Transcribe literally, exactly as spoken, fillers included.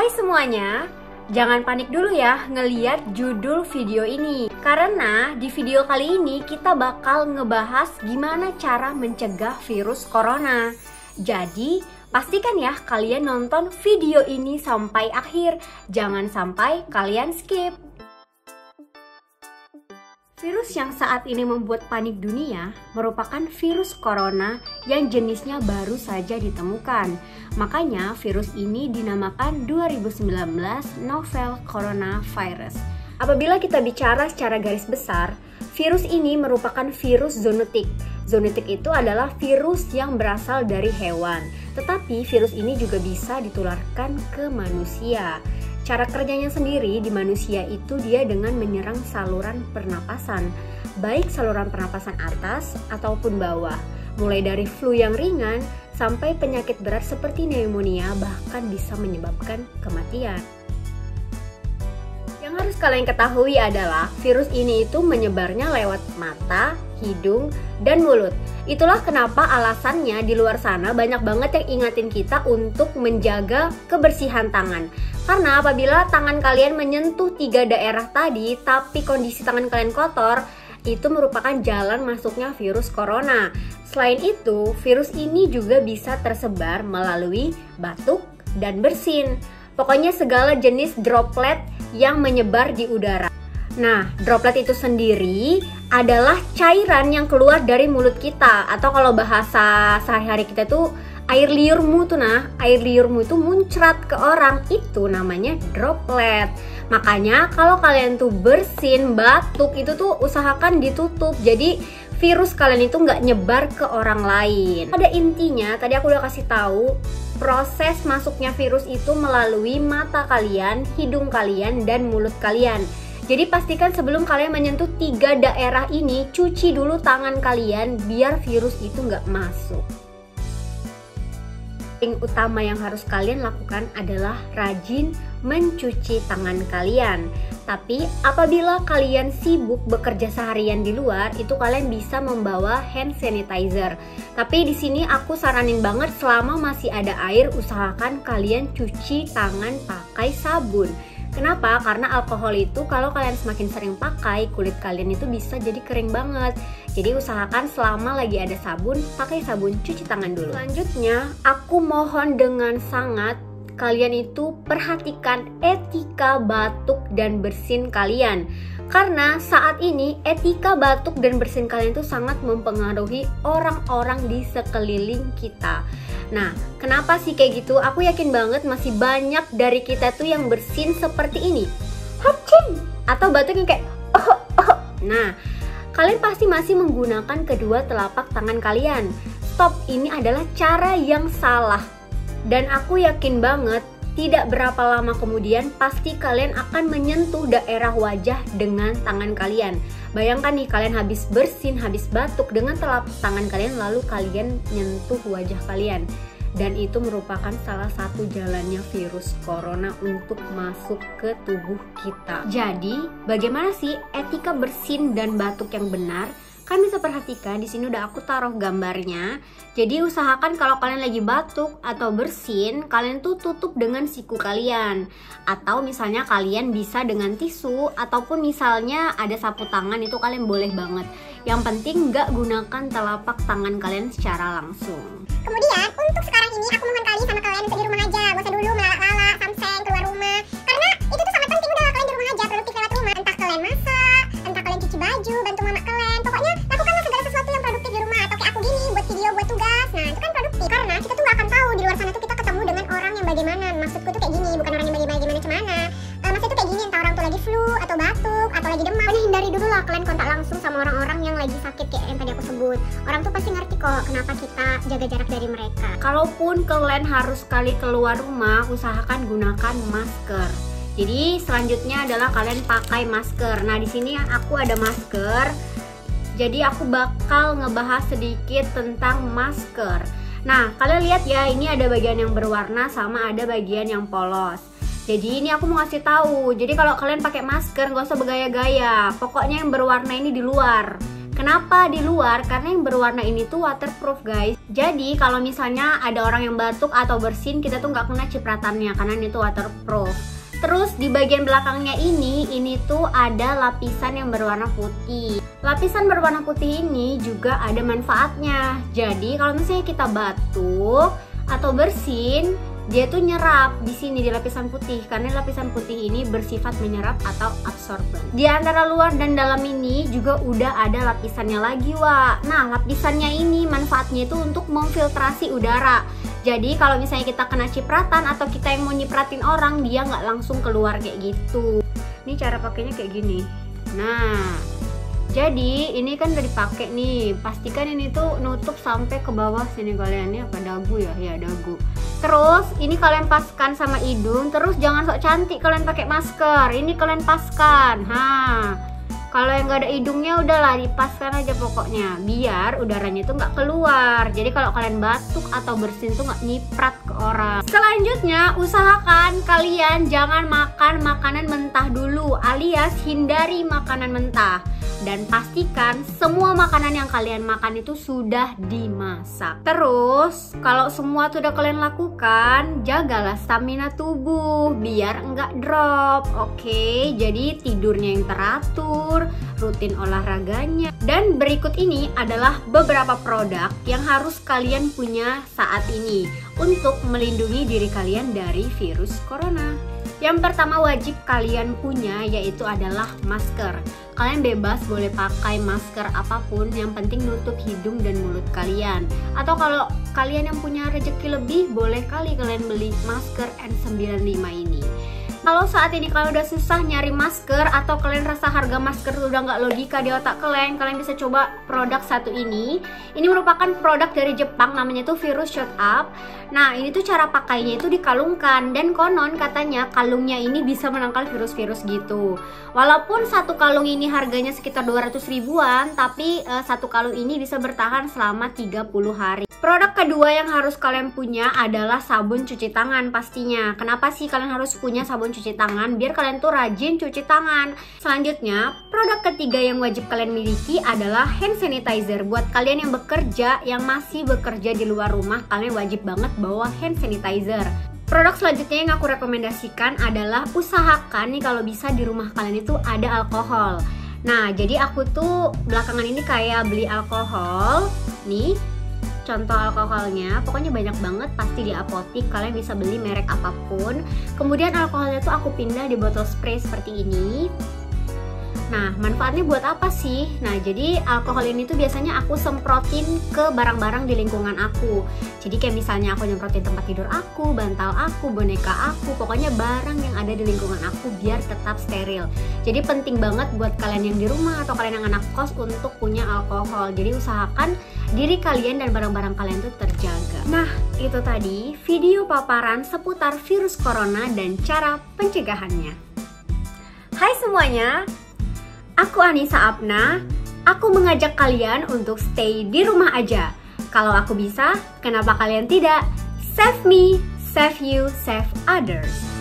Hai semuanya, jangan panik dulu ya ngeliat judul video ini. Karena di video kali ini kita bakal ngebahas gimana cara mencegah virus corona. Jadi pastikan ya kalian nonton video ini sampai akhir. Jangan sampai kalian skip. Virus yang saat ini membuat panik dunia merupakan virus corona yang jenisnya baru saja ditemukan. Makanya virus ini dinamakan dua ribu sembilan belas Novel Coronavirus. Apabila kita bicara secara garis besar, virus ini merupakan virus zoonotik. Zoonotik itu adalah virus yang berasal dari hewan. Tetapi virus ini juga bisa ditularkan ke manusia. Cara kerjanya sendiri di manusia itu dia dengan menyerang saluran pernapasan, baik saluran pernapasan atas ataupun bawah. Mulai dari flu yang ringan sampai penyakit berat seperti pneumonia, bahkan bisa menyebabkan kematian. Yang harus kalian ketahui adalah virus ini itu menyebarnya lewat mata, hidung, dan mulut. Itulah kenapa alasannya di luar sana banyak banget yang ingatin kita untuk menjaga kebersihan tangan. Karena apabila tangan kalian menyentuh tiga daerah tadi tapi kondisi tangan kalian kotor, itu merupakan jalan masuknya virus corona. Selain itu, virus ini juga bisa tersebar melalui batuk dan bersin. Pokoknya segala jenis droplet yang menyebar di udara. Nah, droplet itu sendiri adalah cairan yang keluar dari mulut kita, atau kalau bahasa sehari-hari kita tuh air liurmu tuh nah, air liurmu itu muncrat ke orang, itu namanya droplet. Makanya kalau kalian tuh bersin, batuk, itu tuh usahakan ditutup. Jadi virus kalian itu nggak nyebar ke orang lain. Pada intinya tadi aku udah kasih tahu proses masuknya virus itu melalui mata kalian, hidung kalian, dan mulut kalian. Jadi pastikan sebelum kalian menyentuh tiga daerah ini, cuci dulu tangan kalian biar virus itu nggak masuk. Yang utama yang harus kalian lakukan adalah rajin mencuci tangan kalian. Tapi apabila kalian sibuk bekerja seharian di luar, itu kalian bisa membawa hand sanitizer. Tapi di sini aku saranin banget selama masih ada air, usahakan kalian cuci tangan pakai sabun. Kenapa? Karena alkohol itu kalau kalian semakin sering pakai, kulit kalian itu bisa jadi kering banget. Jadi usahakan selama lagi ada sabun, pakai sabun, cuci tangan dulu. Selanjutnya, aku mohon dengan sangat kalian itu perhatikan etika batuk dan bersin kalian. Karena saat ini etika batuk dan bersin kalian itu sangat mempengaruhi orang-orang di sekeliling kita. Nah, kenapa sih kayak gitu? Aku yakin banget masih banyak dari kita tuh yang bersin seperti ini, hapcing, atau batuk yang kayak oh, oh. Nah, kalian pasti masih menggunakan kedua telapak tangan kalian. Stop, ini adalah cara yang salah. Dan aku yakin banget tidak berapa lama kemudian pasti kalian akan menyentuh daerah wajah dengan tangan kalian. Bayangkan nih, kalian habis bersin, habis batuk dengan telapak tangan kalian, lalu kalian nyentuh wajah kalian. Dan itu merupakan salah satu jalannya virus corona untuk masuk ke tubuh kita. Jadi, bagaimana sih etika bersin dan batuk yang benar? Kalian bisa perhatikan di sini udah aku taruh gambarnya. Jadi usahakan kalau kalian lagi batuk atau bersin, kalian tuh tutup dengan siku kalian. Atau misalnya kalian bisa dengan tisu, ataupun misalnya ada sapu tangan, itu kalian boleh banget. Yang penting nggak gunakan telapak tangan kalian secara langsung. Kemudian untuk sekarang ini aku mohon kali sama kalian untuk di rumah aja, gak usah dulu melala-lala, samseng, keluar rumah. Karena itu tuh sangat penting, udah kalian di rumah aja, produktif lewat rumah. Entah kalian masak, entah kalian cuci baju, bantu mama kalian. Pokoknya lakukanlah segala sesuatu yang produktif di rumah. Atau kayak aku gini, buat video, buat tugas. Nah itu kan produktif. Karena kita tuh gak akan tahu di luar sana tuh kita ketemu dengan orang yang bagaimana. Maksudku tuh kayak gini, bukan orang yang bagaimana cemana. Uh, maksudnya tuh kayak gini, entah orang tuh lagi flu, atau batuk, atau lagi demam. Pokoknya hindari dulu lah kalian kontak langsung sama orang-orang yang lagi sakit kayak yang tadi aku sebut. Orang tuh pasti ngerti kok kenapa kita jaga jarak dari mereka. Kalaupun kalian harus sekali keluar rumah, usahakan gunakan masker. Jadi selanjutnya adalah kalian pakai masker. Nah, di sini aku ada masker. Jadi aku bakal ngebahas sedikit tentang masker. Nah, kalian lihat ya, ini ada bagian yang berwarna sama ada bagian yang polos. Jadi ini aku mau kasih tahu. Jadi kalau kalian pakai masker nggak usah bergaya-gaya. Pokoknya yang berwarna ini di luar. Kenapa di luar? Karena yang berwarna ini tuh waterproof guys. Jadi kalau misalnya ada orang yang batuk atau bersin, kita tuh nggak kena cipratannya karena ini tuh waterproof. Terus di bagian belakangnya ini, ini tuh ada lapisan yang berwarna putih. Lapisan berwarna putih ini juga ada manfaatnya. Jadi kalau misalnya kita batuk atau bersin, dia tuh nyerap di sini di lapisan putih karena lapisan putih ini bersifat menyerap atau absorben. Di antara luar dan dalam ini juga udah ada lapisannya lagi, Wak. Nah, lapisannya ini manfaatnya itu untuk memfiltrasi udara. Jadi kalau misalnya kita kena cipratan atau kita yang mau nyipratin orang, dia nggak langsung keluar kayak gitu. Ini cara pakainya kayak gini. Nah, jadi ini kan udah dipakai nih. Pastikan ini tuh nutup sampai ke bawah sini kalian. Ini apa dagu ya? Ya dagu. Terus ini kalian paskan sama hidung. Terus jangan sok cantik kalian pakai masker. Ini kalian paskan. Ha. Kalau yang nggak ada hidungnya udahlah dipaskan aja pokoknya, biar udaranya itu nggak keluar. Jadi kalau kalian batuk atau bersin tuh nggak nyiprat ke orang. Selanjutnya, usahakan kalian jangan makan makanan mentah dulu, alias hindari makanan mentah. Dan pastikan semua makanan yang kalian makan itu sudah dimasak. Terus kalau semua itu udah kalian lakukan, jagalah stamina tubuh biar enggak drop. Oke, jadi tidurnya yang teratur, rutin olahraganya. Dan berikut ini adalah beberapa produk yang harus kalian punya saat ini untuk melindungi diri kalian dari virus corona. Yang pertama wajib kalian punya yaitu adalah masker. Kalian bebas boleh pakai masker apapun, yang penting nutup hidung dan mulut kalian. Atau kalau kalian yang punya rezeki lebih, boleh kali kalian beli masker N sembilan puluh lima ini. Kalau saat ini kalian udah susah nyari masker atau kalian rasa harga masker udah nggak logika di otak kalian, kalian bisa coba produk satu ini. Ini merupakan produk dari Jepang, namanya tuh Virus Shot Up. Nah, ini tuh cara pakainya itu dikalungkan, dan konon katanya kalungnya ini bisa menangkal virus-virus gitu. Walaupun satu kalung ini harganya sekitar dua ratus ribuan, tapi uh, satu kalung ini bisa bertahan selama tiga puluh hari. Produk kedua yang harus kalian punya adalah sabun cuci tangan pastinya. Kenapa sih kalian harus punya sabun cuci tangan? Biar kalian tuh rajin cuci tangan. Selanjutnya, produk ketiga yang wajib kalian miliki adalah hand sanitizer. Buat kalian yang bekerja, yang masih bekerja di luar rumah, kalian wajib banget bawa hand sanitizer. Produk selanjutnya yang aku rekomendasikan adalah usahakan nih kalau bisa di rumah kalian itu ada alkohol. Nah, jadi aku tuh belakangan ini kayak beli alkohol. Nih, contoh alkoholnya, pokoknya banyak banget pasti di apotik, kalian bisa beli merek apapun. Kemudian alkoholnya tuh aku pindah di botol spray seperti ini. Nah, manfaatnya buat apa sih? Nah, jadi alkohol ini tuh biasanya aku semprotin ke barang-barang di lingkungan aku. Jadi kayak misalnya aku nyemprotin tempat tidur aku, bantal aku, boneka aku, pokoknya barang yang ada di lingkungan aku biar tetap steril. Jadi penting banget buat kalian yang di rumah atau kalian yang anak kos untuk punya alkohol. Jadi usahakan diri kalian dan barang-barang kalian tuh terjaga. Nah, itu tadi video paparan seputar virus corona dan cara pencegahannya. Hai semuanya, aku Anissa Apna. Aku mengajak kalian untuk stay di rumah aja. Kalau aku bisa, kenapa kalian tidak? Save me, save you, save others.